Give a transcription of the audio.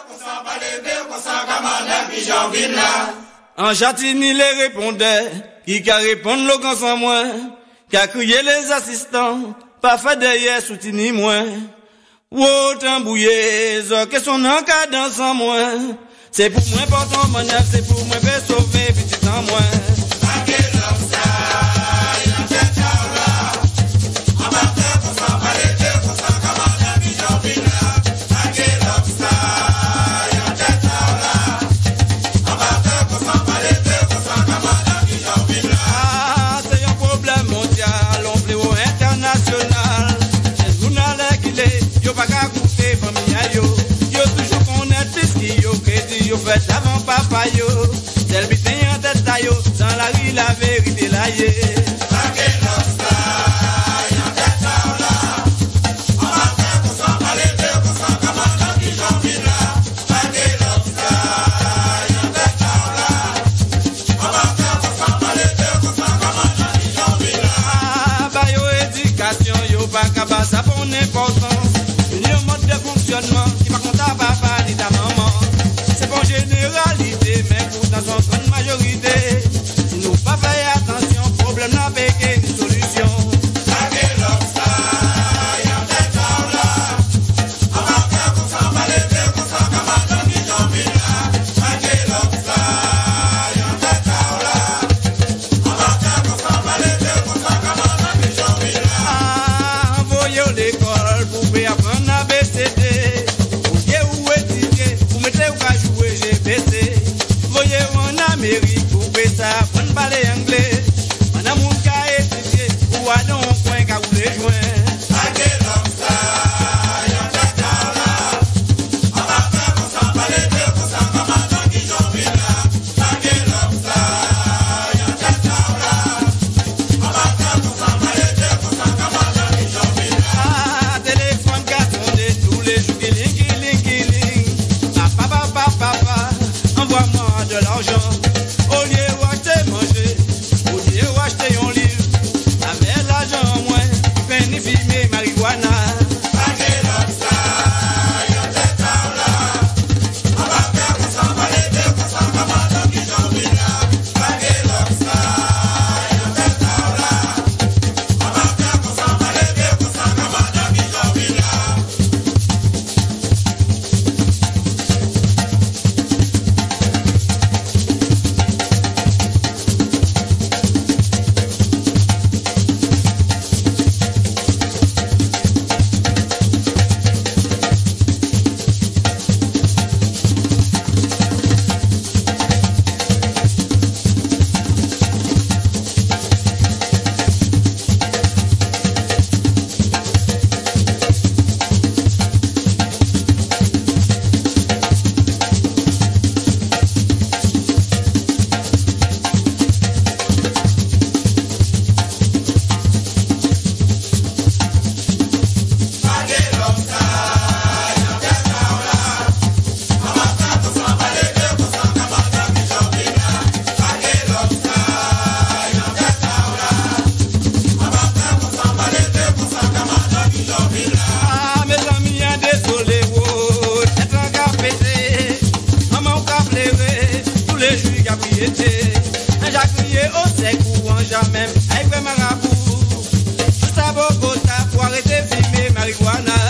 En Châtigny les répondait, qui qu'a répondu le grand sans moi, qui a crié les assistants, pas fait derrière soutenu moins. Ou tambouillé, que son encadre sans moi. C'est pour moi portant mon neuf, c'est pour moi faire sauver petit en moi. Yo fait avant papa yo, tel bitin en tête yo, dans la rue la vérité là yé. Yo pas capable ça pour n'importance. Un mode de fonctionnement qui va compter à papa ni ta maman. C'est pas généralité, mais pourtant sont une majorité. Si nous pas fait attention, problème n'a pas une solution. Pour parler anglais, madame mon cas étudié, ou à donc point qu'à vous les joindre. Téléphone cartonné tous les jours, killing. Papa, envoie-moi de l'argent. Au lieu d'acheter manger, au lieu d'acheter un livre, avec l'argent en moins, peine fumer marijuana. J'ai crié au sec ou en jamais, avec ma rabou. Tout ça, Bogota, pour arrêter de fumer marijuana.